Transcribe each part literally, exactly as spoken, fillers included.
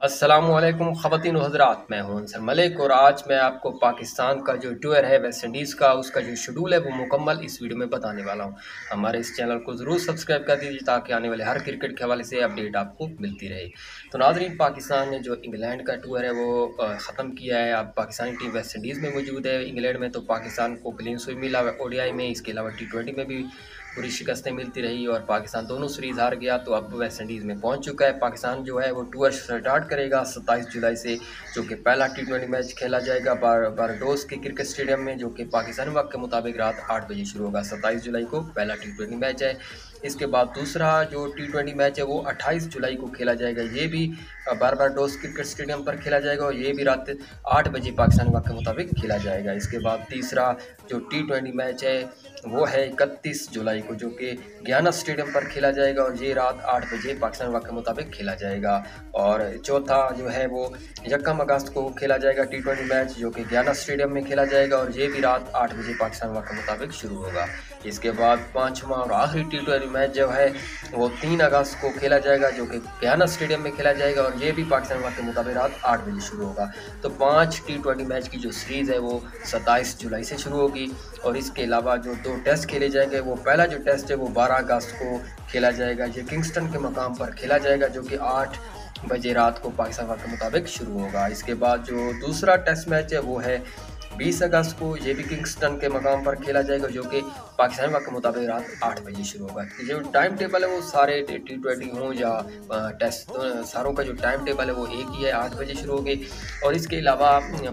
अस्सलामुअलैकुम ख़वातीन व हज़रात, मैं हूं अंसर मलिक और आज मैं आपको पाकिस्तान का जो टूर है वेस्ट इंडीज़ का, उसका जो शेड्यूल है वो मुकम्मल इस वीडियो में बताने वाला हूं। हमारे इस चैनल को ज़रूर सब्सक्राइब कर दीजिए ताकि आने वाले हर क्रिकेट के हवाले से अपडेट आपको मिलती रहे। तो नाज़रीन, पाकिस्तान ने जो इंग्लैंड का टूर है वो ख़त्म किया है। अब पाकिस्तानी टीम वेस्ट इंडीज़ में मौजूद है। इंग्लैंड में तो पाकिस्तान को क्लीन स्वीप मिला ओ डी आई में, इसके अलावा टी ट्वेंटी में भी पूरी शिकस्तें मिलती रही और पाकिस्तान दोनों सीरीज़ हार गया। तो अब वेस्ट इंडीज़ में पहुंच चुका है। पाकिस्तान जो है वो टूर स्टार्ट करेगा सत्ताईस जुलाई से, जो कि पहला टी ट्वेंटी मैच खेला जाएगा बार बारडोस के क्रिकेट स्टेडियम में, जो कि पाकिस्तानी वक्त के मुताबिक रात आठ बजे शुरू होगा। सत्ताईस जुलाई को पहला टी ट्वेंटी मैच है। इसके बाद दूसरा जो टी ट्वेंटी मैच है वो अट्ठाईस जुलाई को खेला जाएगा। ये भी बारडोस क्रिकेट स्टेडियम पर खेला जाएगा और ये भी रात आठ बजे पाकिस्तानी वक्त के मुताबिक खेला जाएगा। इसके बाद तीसरा जो टी ट्वेंटी मैच है वो है इकतीस जुलाई को, जो कि गयाना स्टेडियम पर खेला जाएगा और ये रात आठ बजे पाकिस्तान वक्त के मुताबिक खेला जाएगा। और चौथा जो है वो यकम अगस्त को खेला जाएगा टी ट्वेंटी मैच, जो कि गयाना स्टेडियम में खेला जाएगा और ये भी रात आठ बजे पाकिस्तान वक्त के मुताबिक शुरू होगा। इसके बाद पाँचवा और आखिरी टी ट्वेंटी मैच जो है वो तीन अगस्त को खेला जाएगा, जो कि गयाना स्टेडियम में खेला जाएगा और ये भी पाकिस्तान वक्त के मुताबिक रात आठ बजे शुरू होगा। तो पाँच टी ट्वेंटी मैच की जो सीरीज़ है वो सत्ताईस जुलाई से शुरू होगी और इसके अलावा जो दो टेस्ट खेले जाएंगे, वो पहला जो टेस्ट है वो बारह अगस्त को खेला जाएगा। ये किंगस्टन के मकाम पर खेला जाएगा, जो कि आठ बजे रात को पाकिस्तान वक्त के मुताबिक शुरू होगा। इसके बाद जो दूसरा टेस्ट मैच है वो है बीस अगस्त को, ये भी किंगस्टन के मकाम पर खेला जाएगा, जो कि पाकिस्तान वक्त के मुताबिक रात आठ बजे शुरू होगा। जो टाइम टेबल है वो सारे टी ट्वेंटी हों या टेस्ट, सारों का जो टाइम टेबल है वो एक ही है, आठ बजे शुरू होगी। और इसके अलावा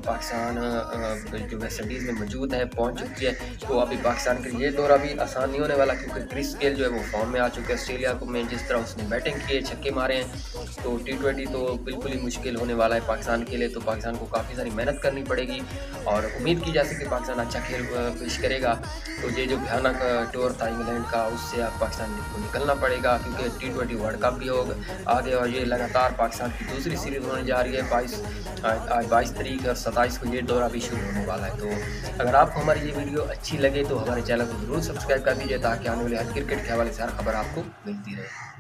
पाकिस्तान जो वेस्ट इंडीज़ में मौजूद है पहुंच चुकी है, तो अभी पाकिस्तान के लिए दौरा भी आसान नहीं होने वाला, क्योंकि क्रिस गेल जो है वो फॉर्म में आ चुके हैं। ऑस्ट्रेलिया को में जिस तरह उसने बैटिंग की है, छक्के मारे हैं, तो टी ट्वेंटी तो बिल्कुल ही मुश्किल होने वाला है पाकिस्तान के लिए। तो पाकिस्तान को काफ़ी सारी मेहनत करनी पड़ेगी और उम्मीद की जा सकती है पाकिस्तान अच्छा खेल पेश करेगा। तो ये जो भयानक टूर था इंग्लैंड का, उससे अब पाकिस्तान को निकलना पड़ेगा, क्योंकि टी ट्वेंटी वर्ल्ड कप भी होगा आगे और ये लगातार पाकिस्तान की दूसरी सीरीज़ होने जा रही है। बाईस आज बाईस तारीख और सत्ताईस को ये दौरा भी शुरू होने वाला है। तो अगर आपको हमारी ये वीडियो अच्छी लगे तो हमारे चैनल को जरूर सब्सक्राइब कर दीजिए ताकि आने वाले हर क्रिकेट के हवाले से हर खबर आपको मिलती रहे।